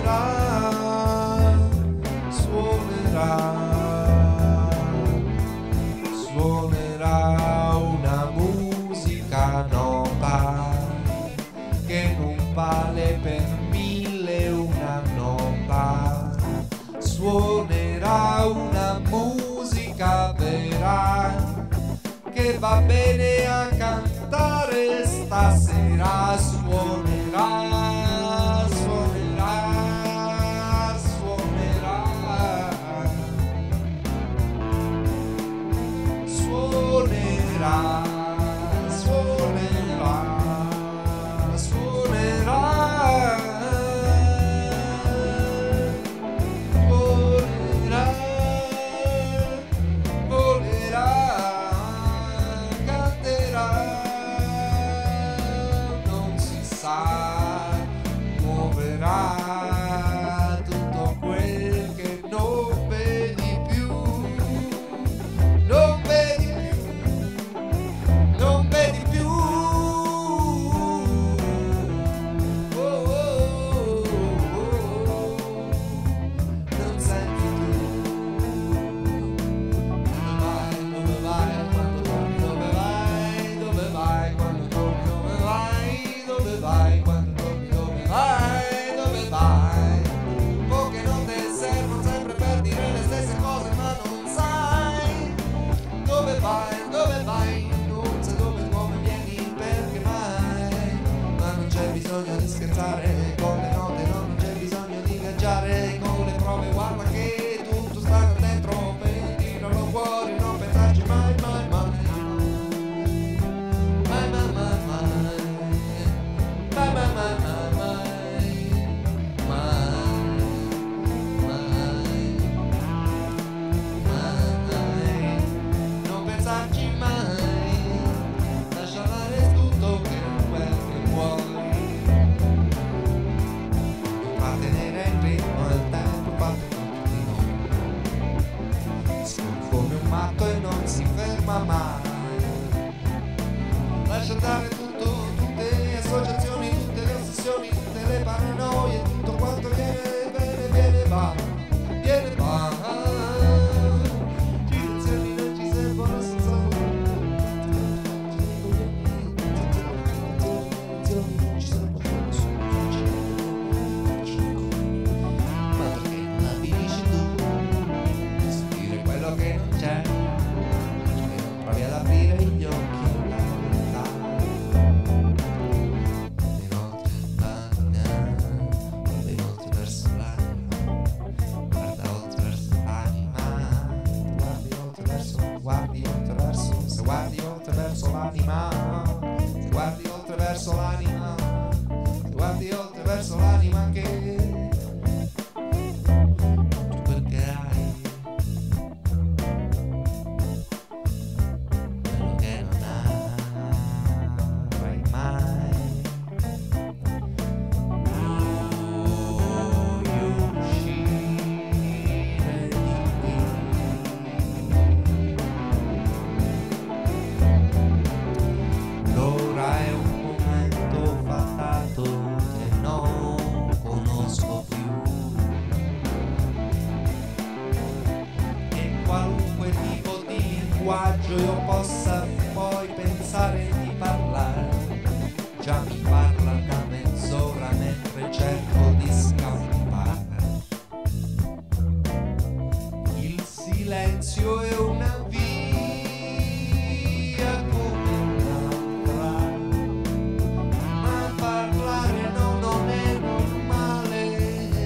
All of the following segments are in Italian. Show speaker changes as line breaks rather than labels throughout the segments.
suonerà una musica nova che non vale per 1001 nota. Suonerà una musica vera che va bene a cantare stasera. Suonerà, suonerà, suonerà, suonerà, suonerà, suonerà, volerà, volerà, canterà, non si sa, muoverà tutto quel che non vedi più, non vedi più, non vedi più. Oh, oh, oh, oh. Non senti più. Dove vai quando torni? Dove vai? Dove vai quando torni? Dove vai? Dove vai quando torni? Dove vai? Dove vai? Poche note servono sempre per dire le stesse cose, ma non sai dove vai, dove vai, non sai dove, come vieni, perché mai. Ma non c'è bisogno di scherzare con le note, no, non c'è bisogno di viaggiare con le prove, guarda che tutto sta dentro, per tirarlo fuori, non pensarci mai, mai, mai, mai, mai, mai, mai, mai, mai, mai, mai, mai, non pensarci mai, lascia fare tutto che quel che vuoi, fa tenere il ritmo del tempo, fatto di noi, scorre come un matto e non si ferma mai, lascia andare tutto, tutte le associazioni, tutte le ossessioni, tutte le paranoie, tutto quanto viene bene, viene va, viene va. Direzioni non ci servono, ma perché non la finisci tu? Sentire quello che non c'è, che non provi ad aprire gli occhi alla verità. Inoltre verso l'anima, guarda oltre verso l'anima, guardi oltre verso, se guardi oltre verso l'anima, se guardi oltre verso l'anima, se guardi oltre verso l'anima che tutto quel che hai, quello che non avrai mai. Voglio uscire di qui. L'ora è un momento fatato che non conosco più, e qualunque tipo di linguaggio io possa poi pensare di parlare, già mi parla da mezz'ora mentre cerco di scappare. Il silenzio è una via come un'altra, ma parlare no, non è normale.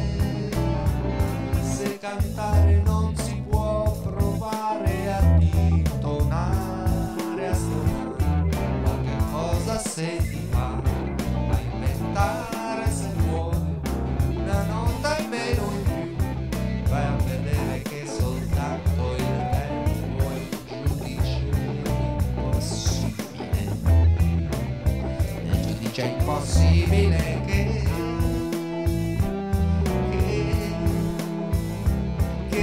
Se cantare non si può provare a intonare, a suonare qualche cosa, se ti va a inventare, se vuoi una nota in meno in più, vai a vedere che soltanto il tempo è un giudice impossibile, è un giudice impossibile che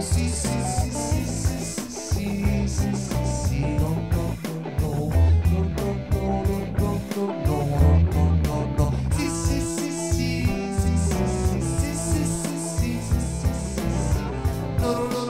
sì, sì, sì, sì, sì, sì, sì, sì, sì, no, no, no, no, no, no, no, no, no, no, no, no, sì, sì, sì, sì, sì, sì, sì, sì, sì, sì, sì, sì, sì, no, no, no.